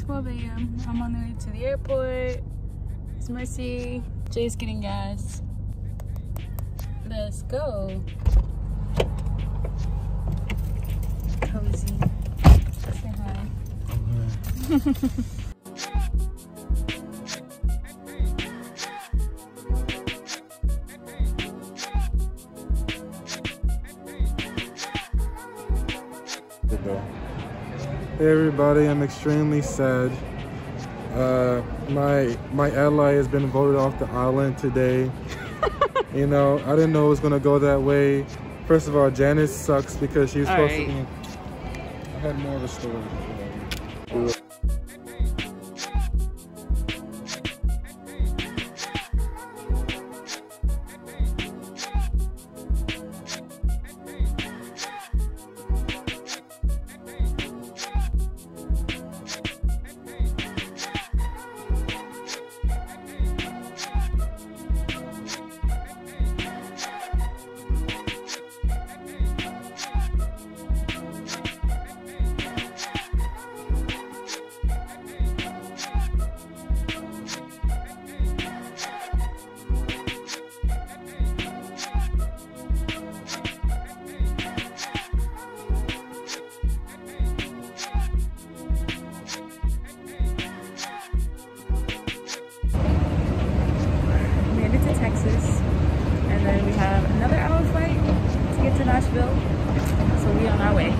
12 a.m. I'm on the way to the airport. It's Mercy. Jay's getting gas. Let's go. Cozy. Say hi. Okay. Hey everybody, I'm extremely sad. My ally has been voted off the island today. You know, I didn't know it was gonna go that way. First of all, Janice sucks because she was supposed to be. I had more of a story. Texas, and then we have another hour flight to get to Nashville, so we on our way.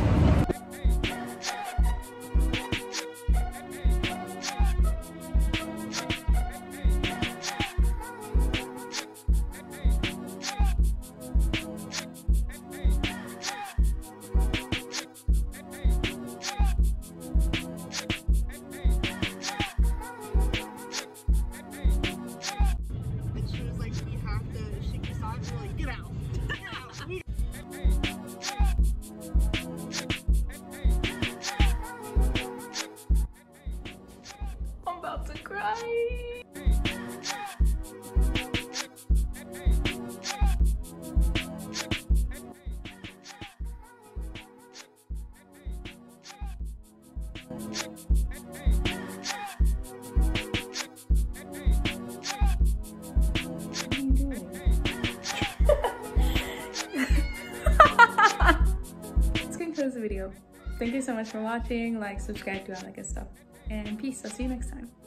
I'm about to cry. This concludes the video. Thank you so much for watching. Like, subscribe, do all that good stuff. And peace. I'll see you next time.